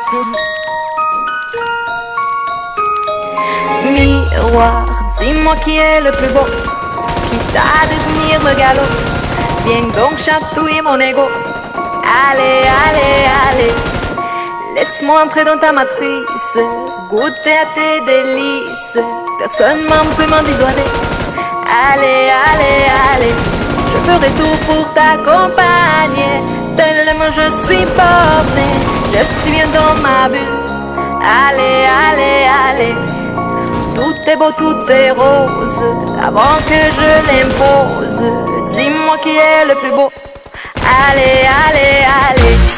Miroir, dis-moi qui est le plus beau, qui t'a de venir me galop. Viens donc chatouiller mon ego. Allez, allez, allez, laisse-moi entrer dans ta matrice, goûter à tes délices. Personne ne peut m'en dissuader. Allez, allez, allez, je ferai tout pour t'accompagner. Tellement je suis borné, je suis bien dans ma bulle. Allez, allez, allez, tout est beau, tout est rose. Avant que je l'impose, dis-moi qui est le plus beau. Allez, allez, allez.